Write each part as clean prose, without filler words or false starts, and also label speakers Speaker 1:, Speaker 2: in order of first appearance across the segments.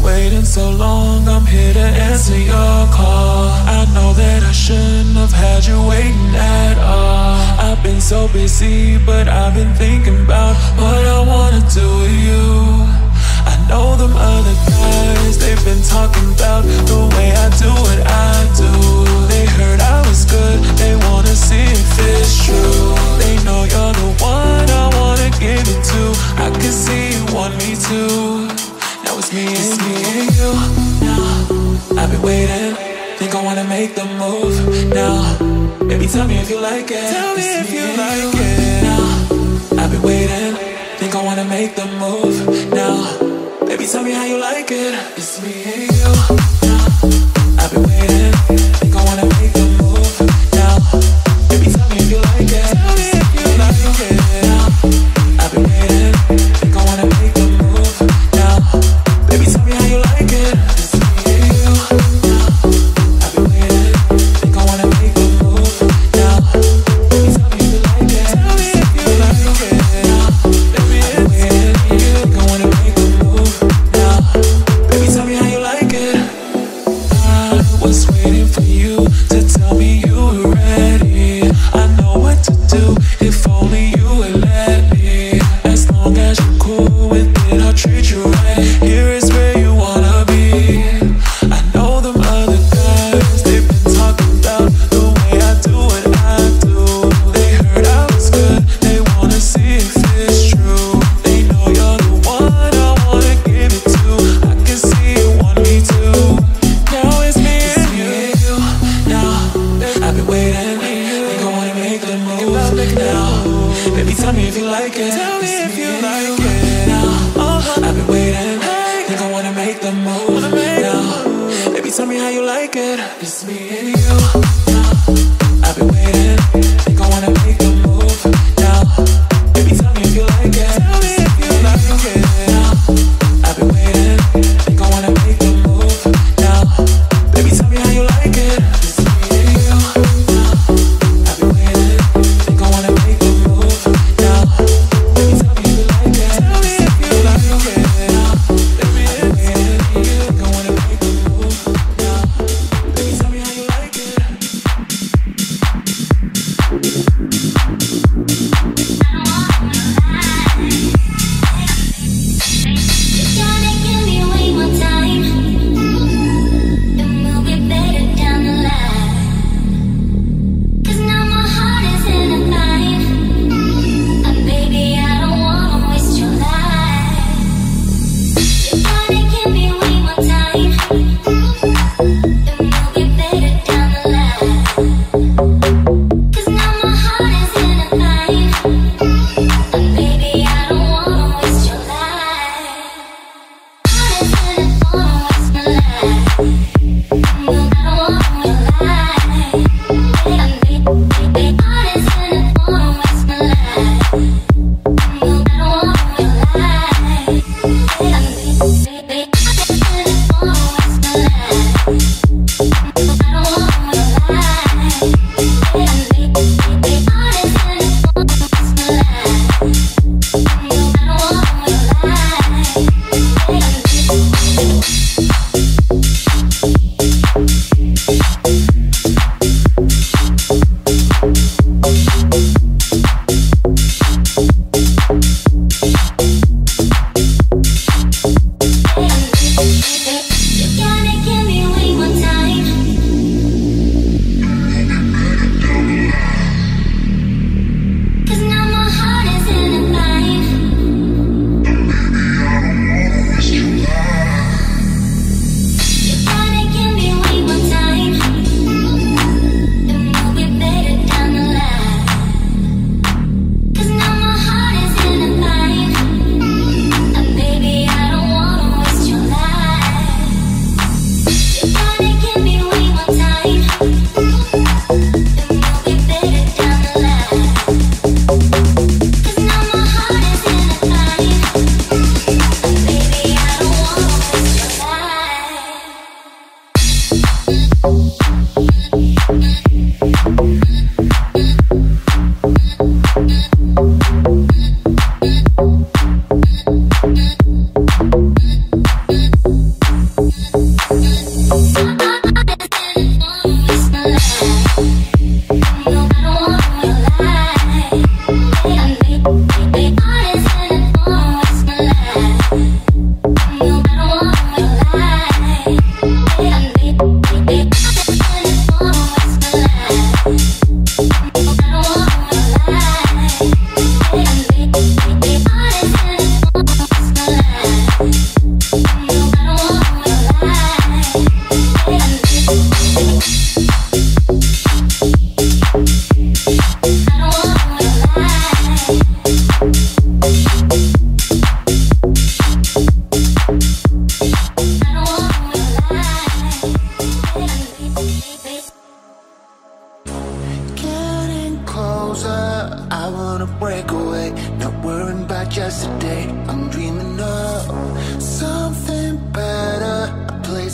Speaker 1: waiting so long, I'm here to answer your call. I know that I shouldn't have had you waiting at all. I've been so busy, but I've been thinking about what I wanna do with you. I know them other guys, they've been talking about the way I do what I do. They heard I was good, they wanna see if it's true. They know you're the one I wanna give it to. I can see you want me to. Now it's me and you. Now I've been waiting, think I wanna make the move. Now baby, tell me if you like it. Tell me if you like it. Now I've been waiting, think I wanna make the move. Now baby, tell me how you like it. It's me and you. Now I've been waiting, think I wanna make the move. Now baby, tell me if you like it. Tell me if you like it. Now I've been waiting, think I wanna make the move. Now baby, tell me how you like it. It's me and you. Now I've been waiting, think I wanna make the move. Now baby, tell me if you like it. Tell me if you like it. Now baby, I've been waiting, think I wanna make the move. Now baby, tell me how you like it. I was waiting for you to tell me you were ready. I know what to do if only you would let me. As long as you're cool with it, I'll treat you right. Here is where you wanna be. I know them other guys, they've been talking about the way I do what I do. They heard I was good, they wanna see if it's true. They know you're the one I wanna give it to. I can see you want me to. Now it's me and you. Now I've been waiting, think I wanna make the move. Now baby, tell me if you like it. Tell me if you like it. Now I've been waiting, think I wanna make the move. Now baby, tell me how you like it. It's me and you. Now I've been waiting, think I wanna make the move. Now baby, tell me if you like it. Tell me if you like it. Now I've been waiting, think I wanna make the move. Now baby, tell me how you like it. It's me and you. Now I've been waiting, think I wanna make the move. Now baby, tell me if you like it. Tell me if you like it. Now baby, I've been waiting, think I wanna make the move. Now baby, tell me how you like it.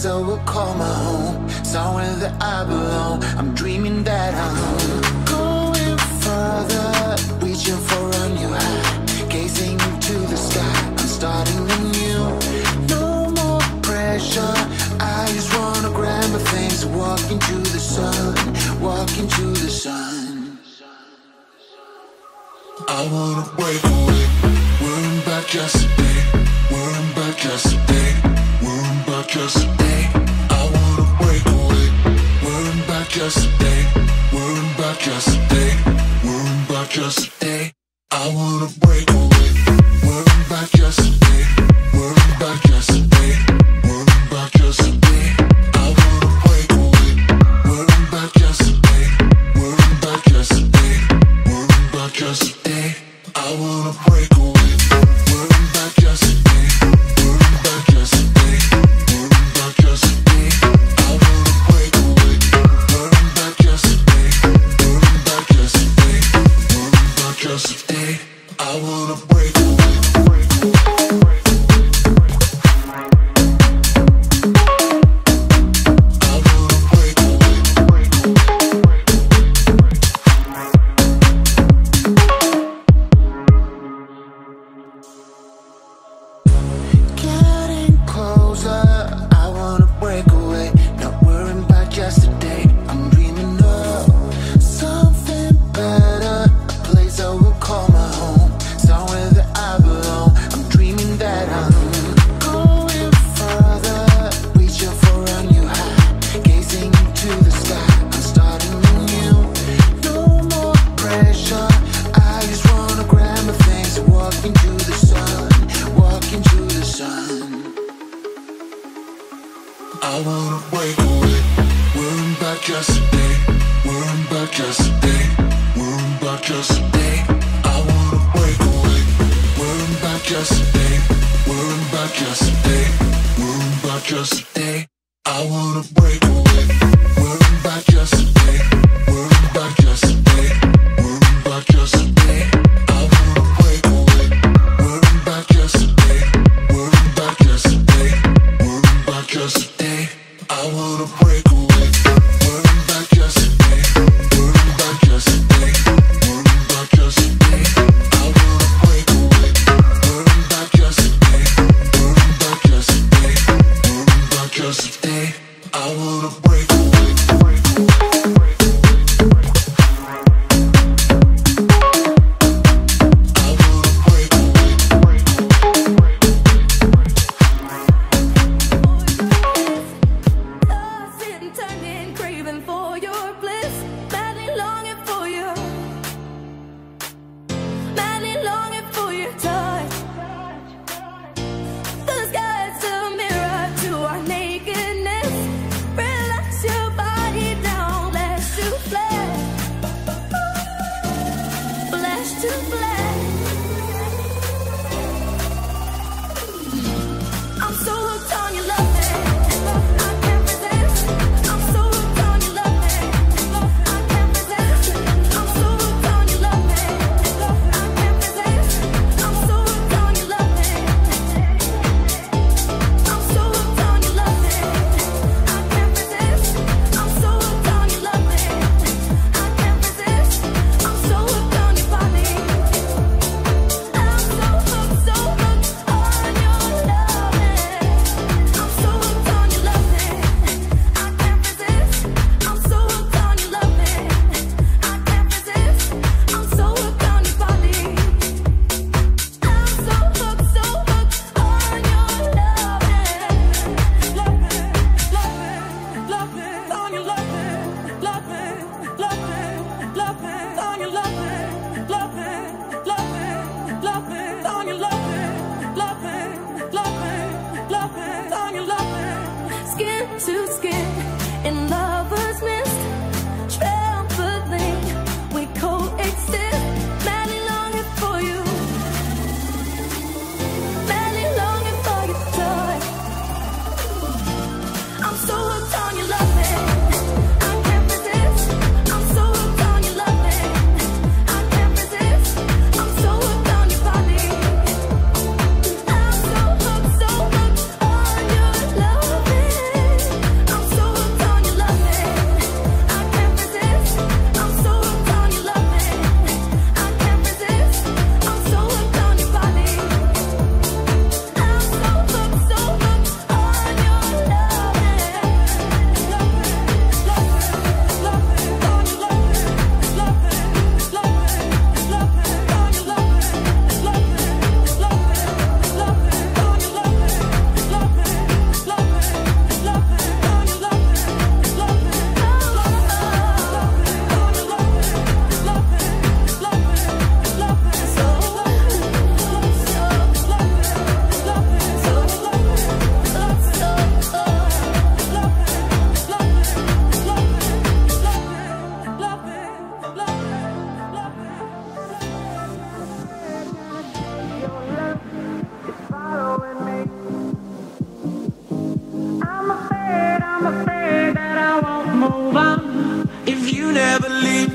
Speaker 2: I will call my home, somewhere that I belong. I'm dreaming that I'm going further, reaching for a new high, gazing into the sky. I'm starting anew, no more pressure. I just wanna grab my things, walk into the sun, walk into the sun. I wanna break away, worrying about yesterday, worrying about yesterday, worrying about yesterday. I wanna break away, worrying about yesterday, worrying about yesterday, worrying about yesterday. I wanna break away, worrying about yesterday, worrying about yesterday, worrying about yesterday. I wanna break away, worrying about yesterday, worrying about yesterday, worrying about yesterday. I wanna break away, worrying about yesterday, worrying about yesterday, worrying about yesterday. I wanna break away, worrying about yesterday, worrying about yesterday, worrying about yesterday. I wanna break away, break away. I wanna break away, worrying about yesterday, worrying about yesterday, worrying about yesterday. I wanna break away, worrying about yesterday, worrying about yesterday, worrying about yesterday. I wanna break away, worrying about yesterday, worrying about yesterday, worrying about yesterday. I wanna break away, worrying about yesterday, worrying about yesterday, worrying about yesterday. I wanna break away, worrying about yesterday, worrying about yesterday, worrying about yesterday. I wanna break away, worrying about yesterday, worrying about yesterday, worrying about yesterday. I wanna break away, break away, break away.
Speaker 1: if you never leave.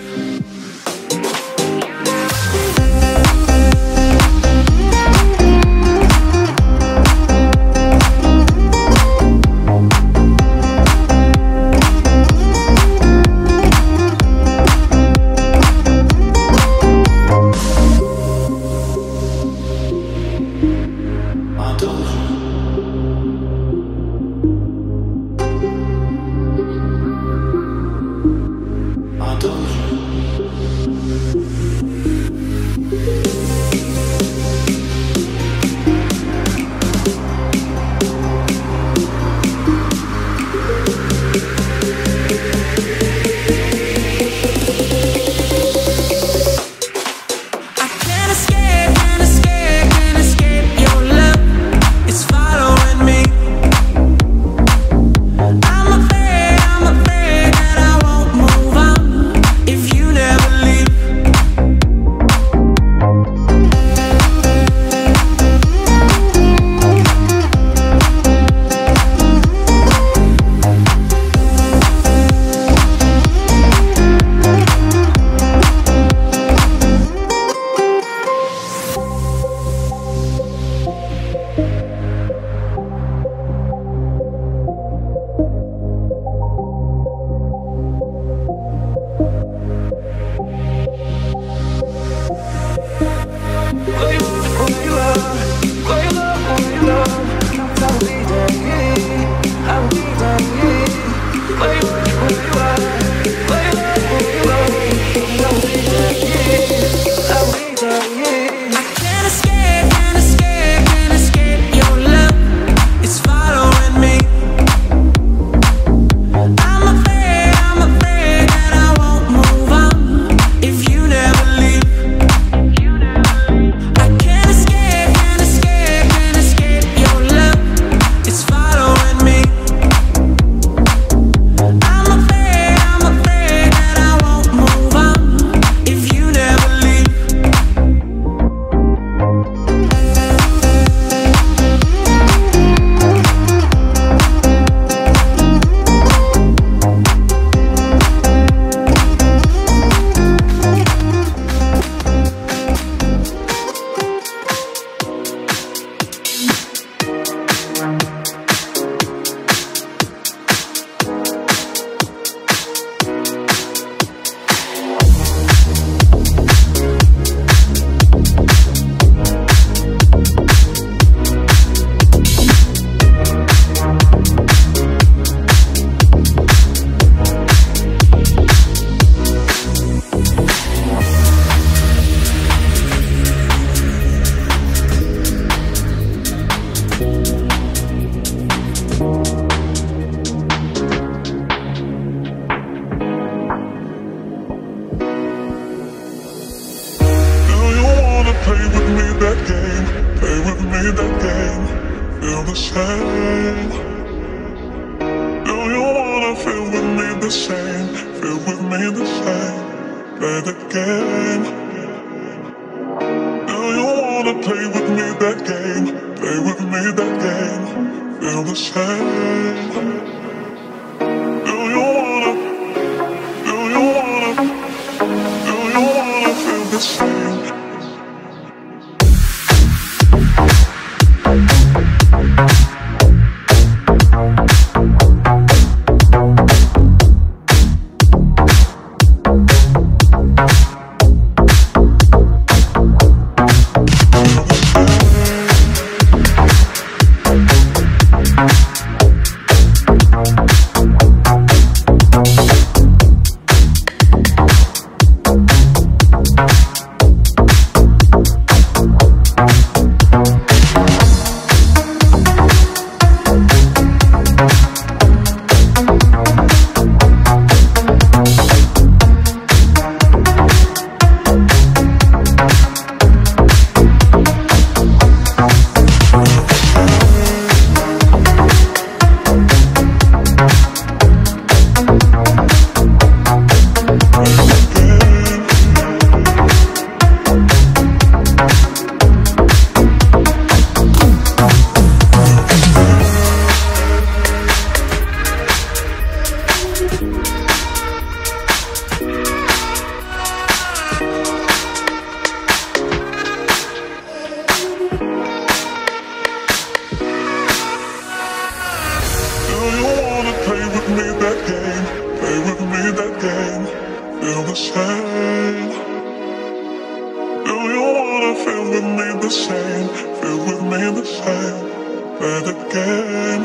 Speaker 2: with me that game, play with me that game, feel the same. Do you wanna feel with me the same, feel with me the same, play that game.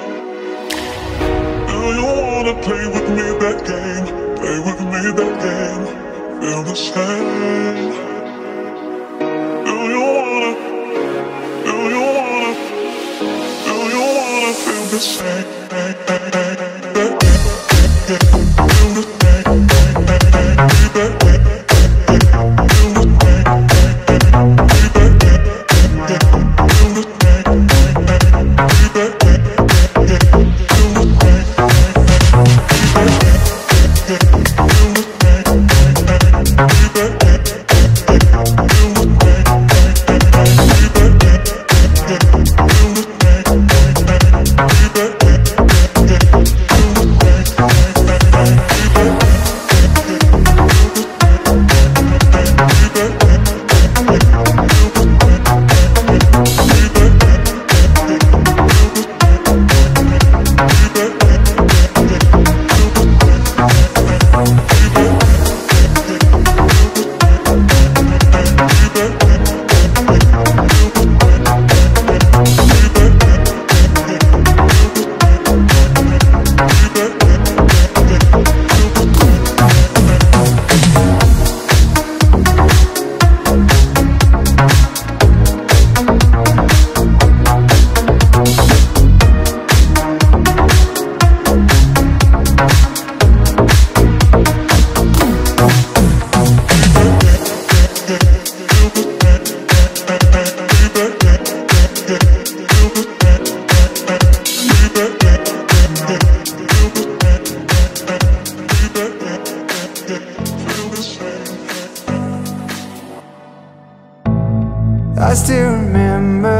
Speaker 2: Do you wanna play with me that game, play with me that game, feel the same. Do you wanna feel the same?
Speaker 3: I still remember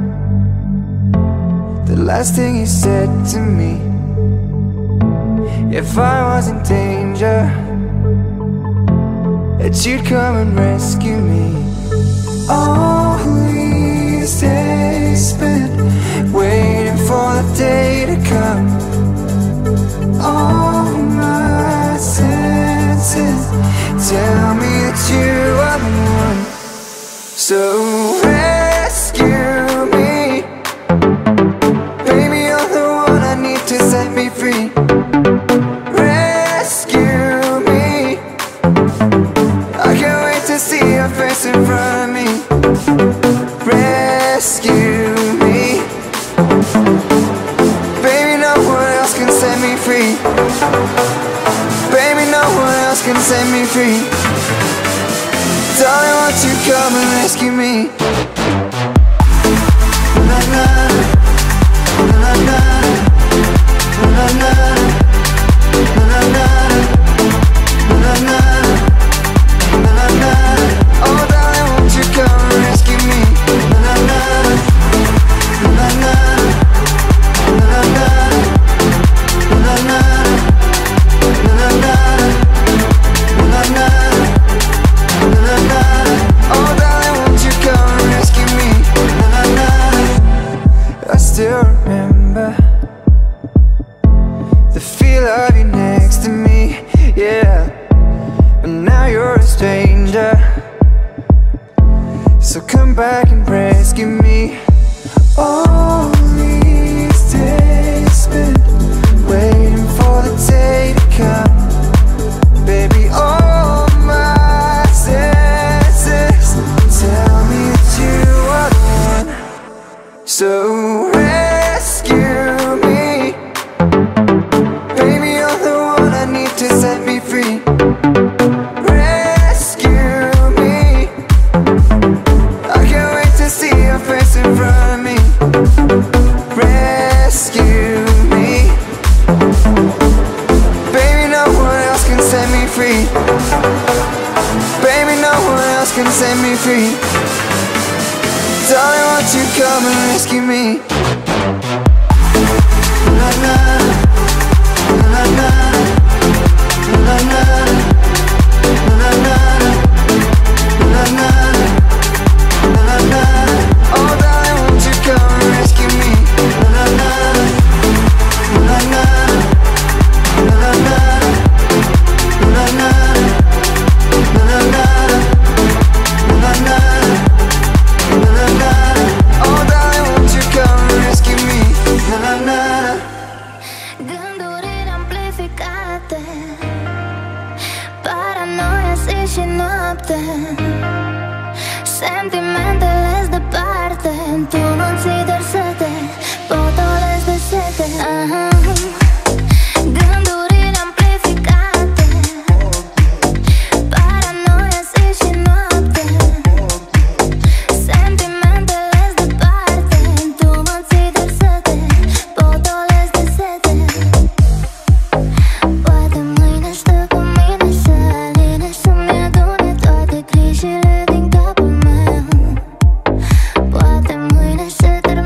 Speaker 3: the last thing you said to me. If I was in danger, that you'd come and rescue me. All these days spent waiting for the day to come. All my senses tell me that you are the one. So rescue me, baby, you're the one I need to set me free. Rescue me, I can't wait to see your face in front of me. Rescue me, baby, no one else can set me free. Baby, no one else can set me free. Darling, won't you come and rescue me? Na na na na na na na na na na. Oh, darling, won't you come and rescue me? Na na na na na na na na. Oh, darling, won't you come and rescue me? Na, na, na. I still remember the feel of you next to me, yeah. But now you're a stranger, so come back and rescue me. All these days spent waiting for the day to come. Baby, all my senses tell me that you are the one. So rescue me, baby, you're the one I need to set me free. Rescue me, I can't wait to see your face in front of me. Rescue me, baby, no one else can set me free. Baby, no one else can set me free. Darling, won't you come and rescue me? Na na na na na na na na na na. Oh, darling, won't you come and rescue me? Na na na na
Speaker 4: noapte. Sentimentele-s departe, tu nu ții doar să te potolezi de sete. Gândurile amplificate, paranoia zi și noapte. Sentimentele-s departe, tu nu ții doar să te potolezi de sete. Poate mâine stă cu mine să aline, să-mi adune toate grijile din capul meu. Poate mâine se termină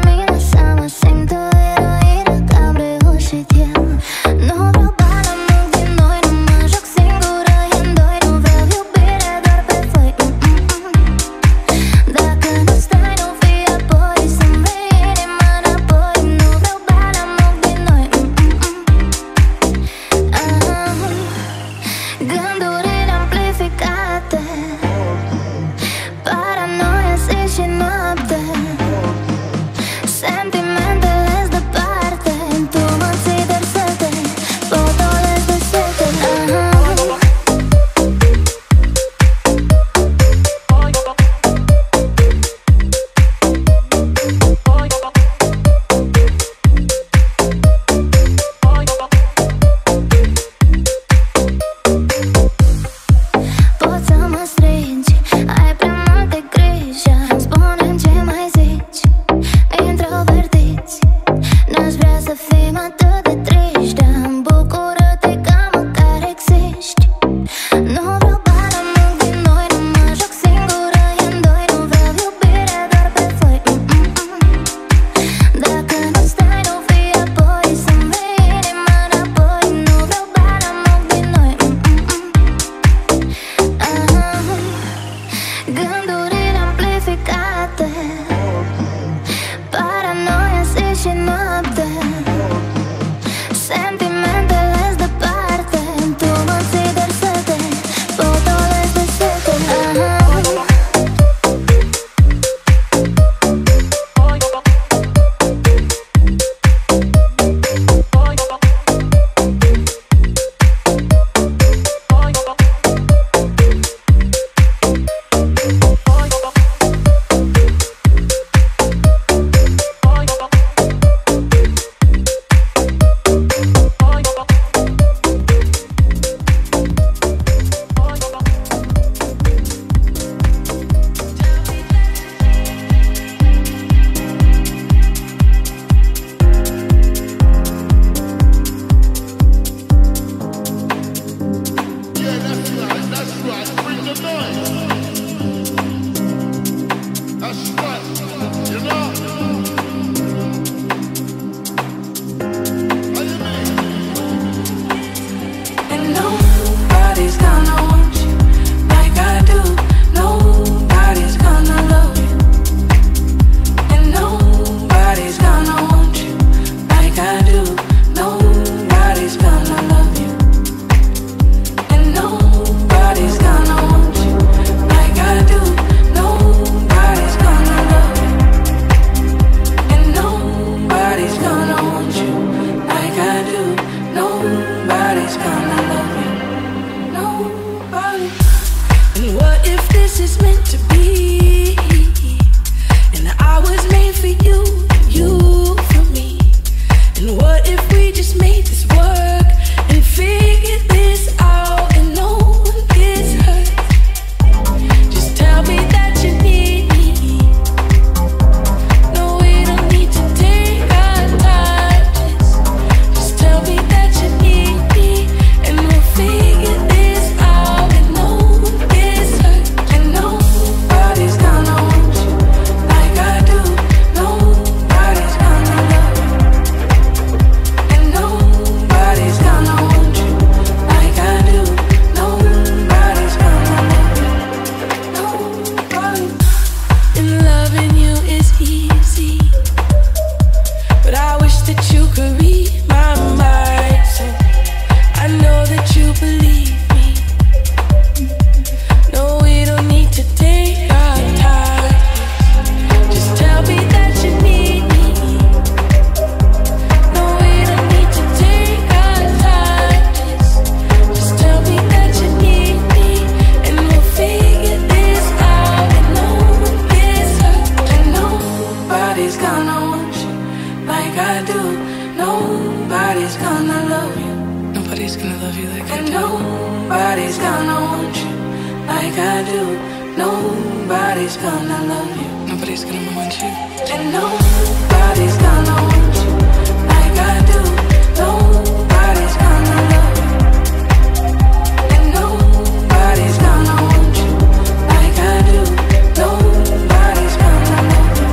Speaker 5: I do. Nobody's gonna love you. Nobody's gonna love you like I do. Nobody's gonna want you like I do. Nobody's gonna love you. Nobody's gonna want you. And nobody's gonna want you like I do. Nobody's gonna love you. And nobody's gonna want you like I do. Nobody's gonna love you.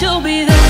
Speaker 5: you'll be there.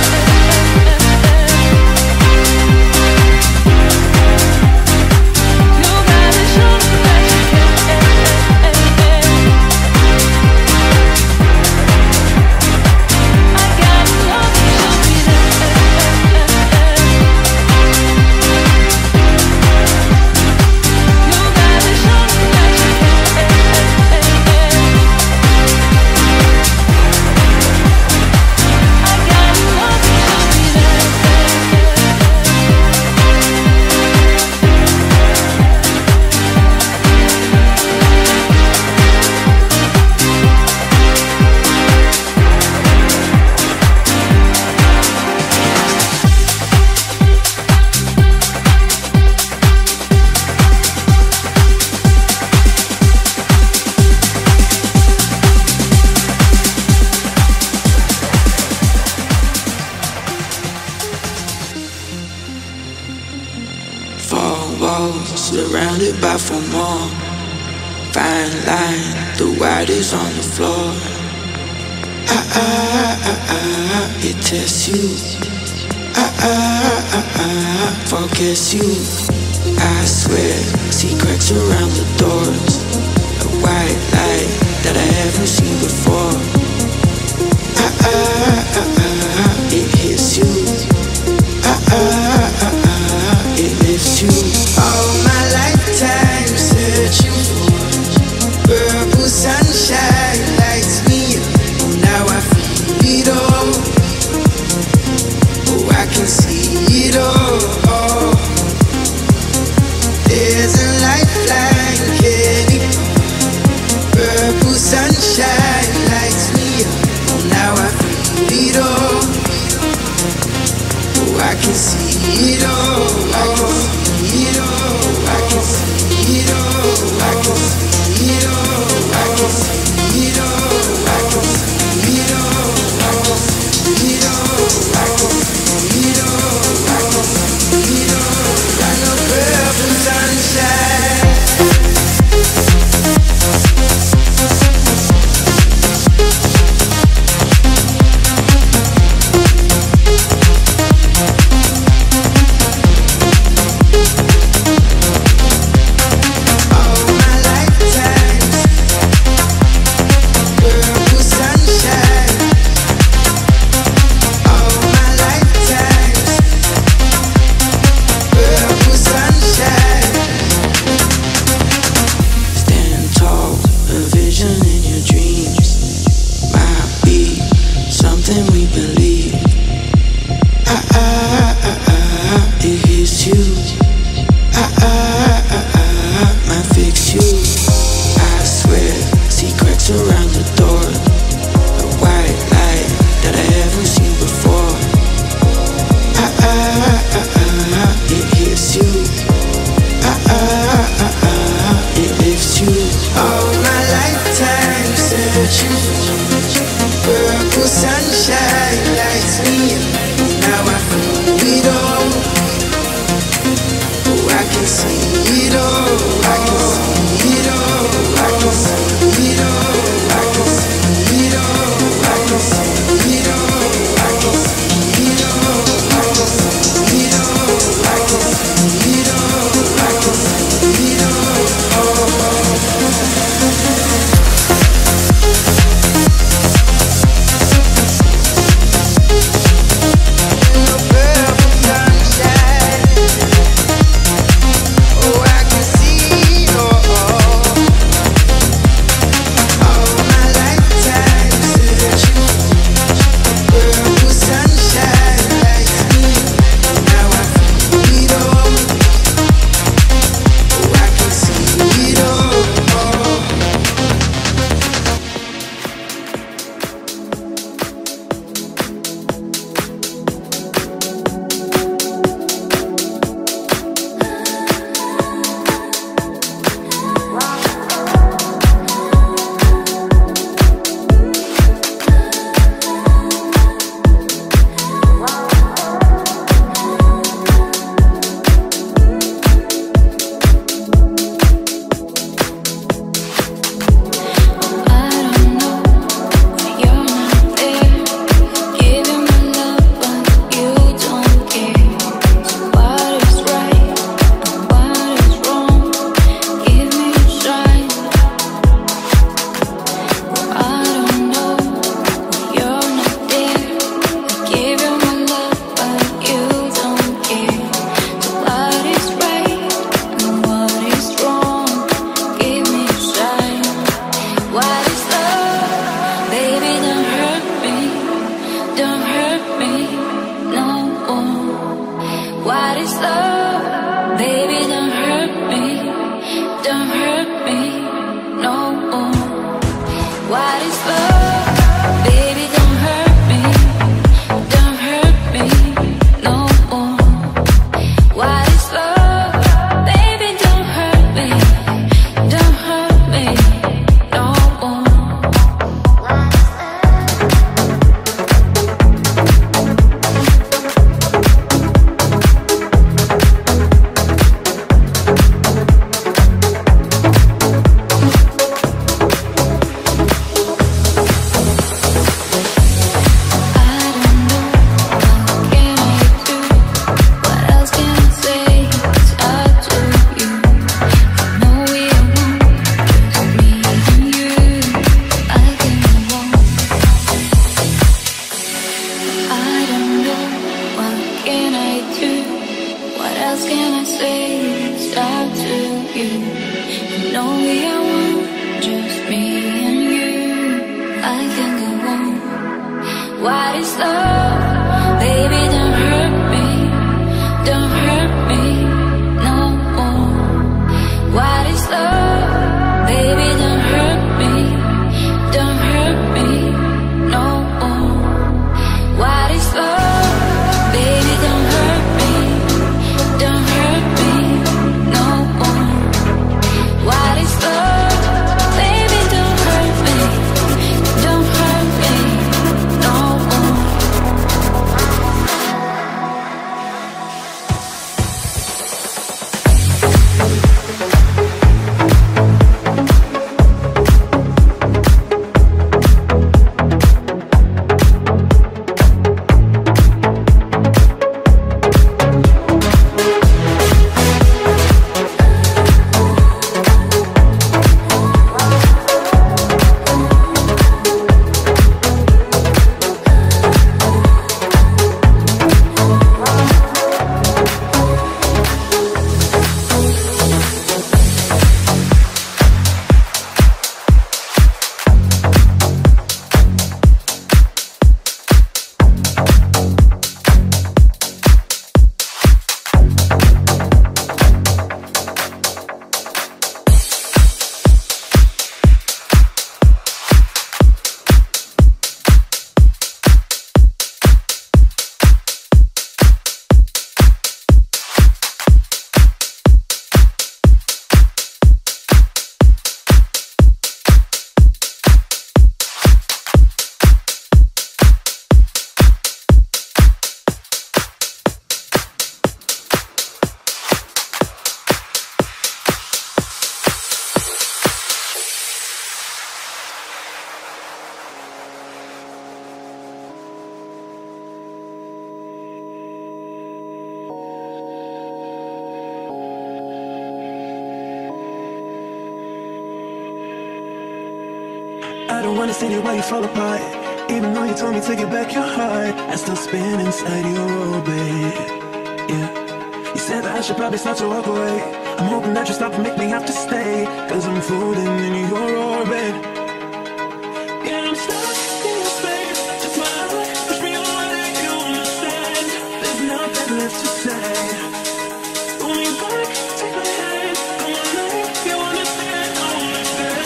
Speaker 6: Surrounded by four more. Fine line, the white is on the floor. It tests you. Forgets you. I swear, see cracks around the doors. A white light that I haven't seen before. It hits you. It lifts you. All my lifetime searching for purple sunshine lights me up. Oh, now I feel it all. Oh, I can see it all. There's a lifeline, can it go?
Speaker 7: I don't wanna see you while you fall apart. Even though you told me to get back your heart, I still spin inside your orbit. Yeah, you said that I should probably start to walk away. I'm hoping that you stop and make me have to stay, cause I'm floating in your orbit. Yeah, I'm stuck in your space. Just my heart, push me away, you understand. There's nothing left to say. Pull me back, take my hand, come on, like you understand, I understand.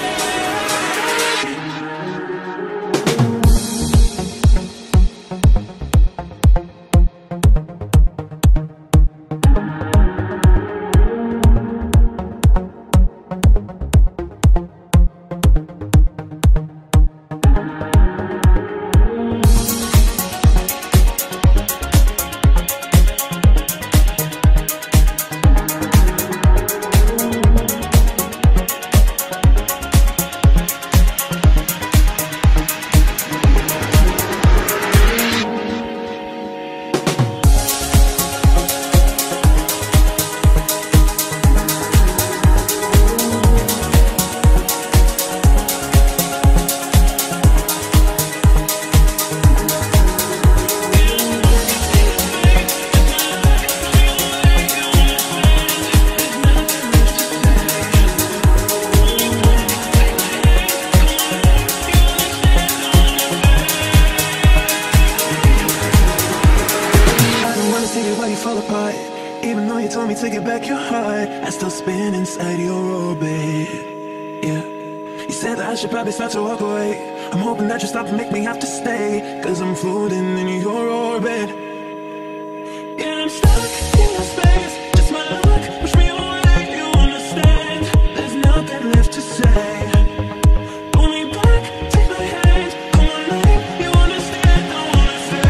Speaker 7: Fall apart. Even though you told me to get back your heart, I still spin inside your orbit. Yeah, you said that that I should probably start to walk away. I'm hoping that you stop and make me have to stay, 'cause I'm floating in your orbit. Yeah, I'm stuck in your space, just my luck, push me away, you understand. There's nothing left to say. Pull me back, take my hand, come on night, you understand, I wanna stay.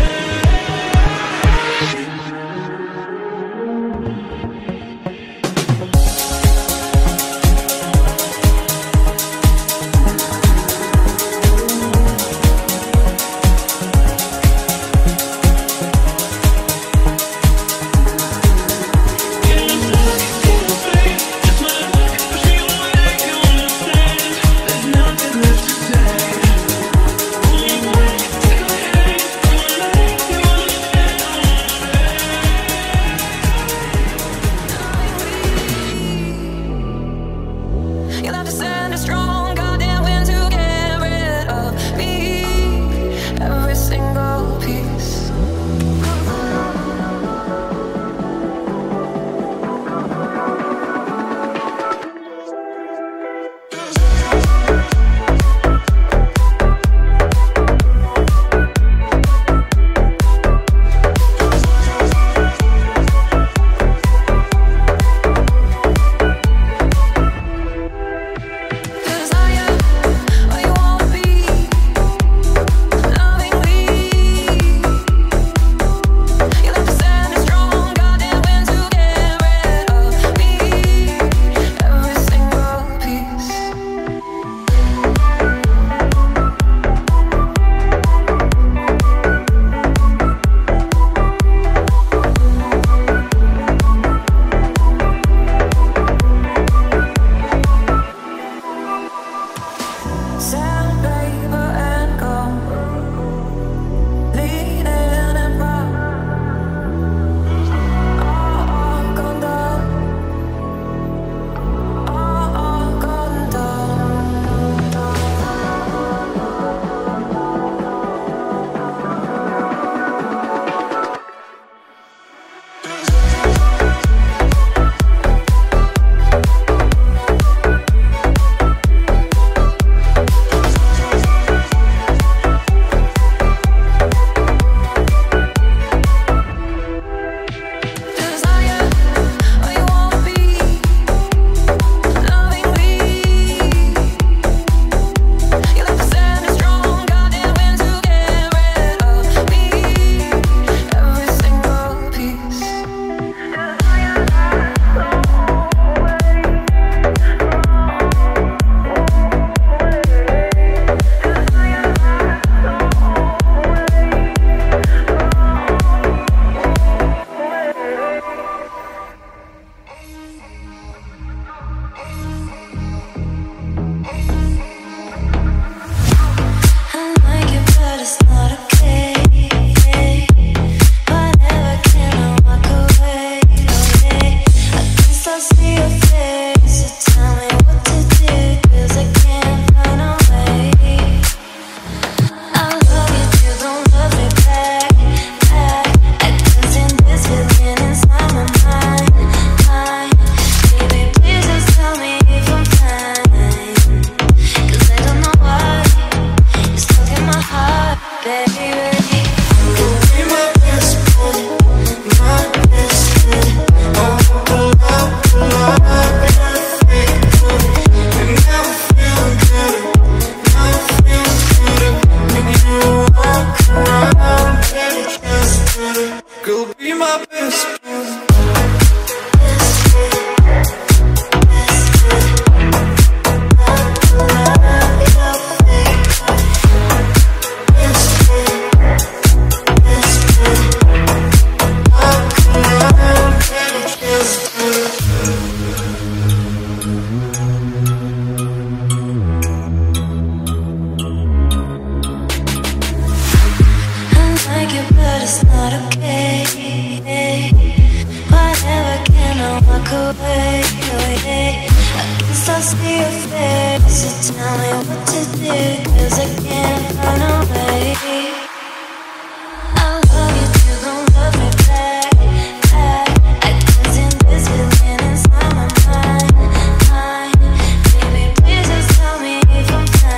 Speaker 4: Baby, please just tell me if I'm fine.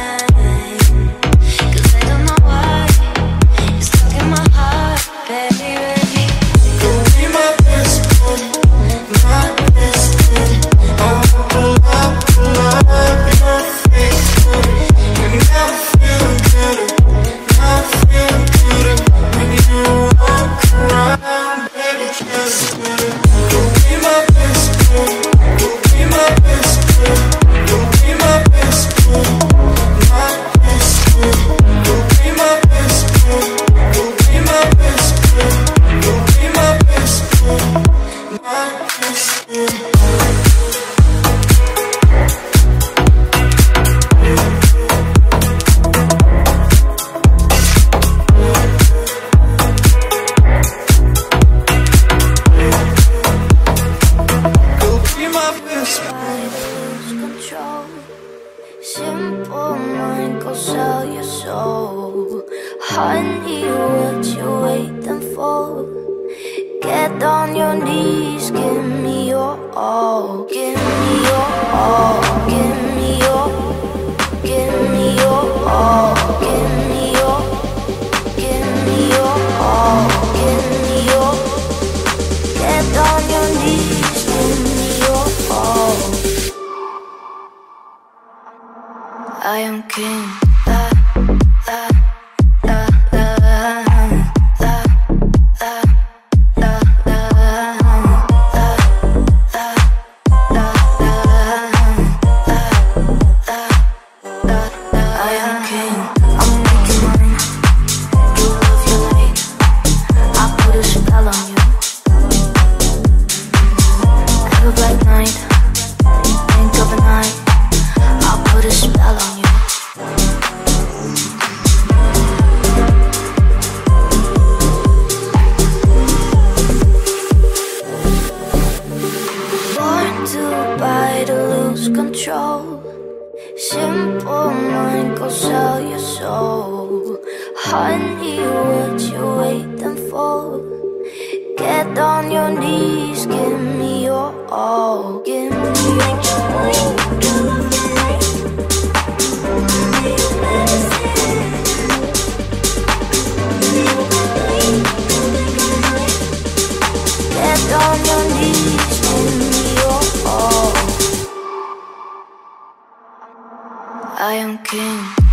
Speaker 4: sell your soul. Honey, what you waiting for? Get on your knees, give me your all. Give me your all. Give me your. Give me your all. Give me your. Give me your all. Give me your. Get on your knees, give me your all. I am king. Simple mind, go sell your soul. Honey, what you waiting for? Get on your knees, give me your all. Give me your all. Get on your knees, give me your all. I am king.